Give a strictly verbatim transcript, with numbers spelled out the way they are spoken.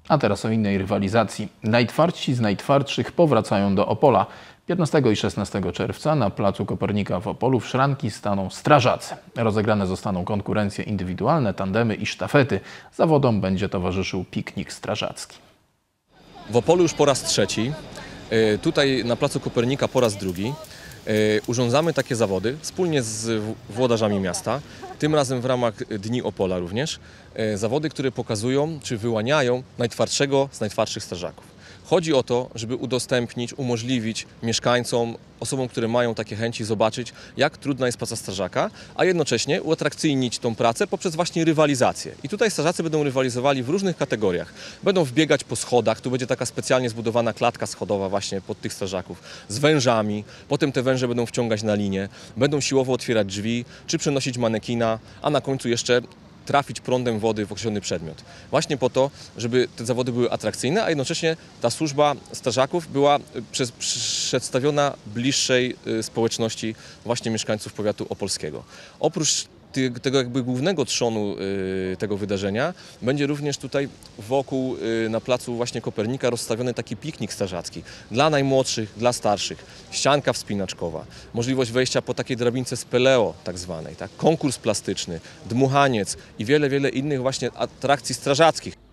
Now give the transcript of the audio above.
A teraz o innej rywalizacji. Najtwardsi z najtwardszych powracają do Opola. piętnastego i szesnastego czerwca na placu Kopernika w Opolu w szranki staną strażacy. Rozegrane zostaną konkurencje indywidualne, tandemy i sztafety. Zawodom będzie towarzyszył piknik strażacki. W Opolu już po raz trzeci, tutaj na placu Kopernika po raz drugi. Urządzamy takie zawody wspólnie z włodarzami miasta, tym razem w ramach Dni Opola również. Zawody, które pokazują czy wyłaniają najtwardszego z najtwardszych strażaków. Chodzi o to, żeby udostępnić, umożliwić mieszkańcom, osobom, które mają takie chęci, zobaczyć, jak trudna jest praca strażaka, a jednocześnie uatrakcyjnić tą pracę poprzez właśnie rywalizację. I tutaj strażacy będą rywalizowali w różnych kategoriach. Będą wbiegać po schodach, tu będzie taka specjalnie zbudowana klatka schodowa właśnie pod tych strażaków, z wężami, potem te węże będą wciągać na linię, będą siłowo otwierać drzwi, czy przenosić manekina, a na końcu jeszcze trafić prądem wody w określony przedmiot. Właśnie po to, żeby te zawody były atrakcyjne, a jednocześnie ta służba strażaków była przez, przedstawiona bliższej społeczności właśnie mieszkańców powiatu opolskiego. Oprócz tego jakby głównego trzonu tego wydarzenia będzie również tutaj wokół na placu właśnie Kopernika rozstawiony taki piknik strażacki dla najmłodszych, dla starszych, ścianka wspinaczkowa, możliwość wejścia po takiej drabince z Peleo tak zwanej, tak? Konkurs plastyczny, dmuchaniec i wiele, wiele innych właśnie atrakcji strażackich.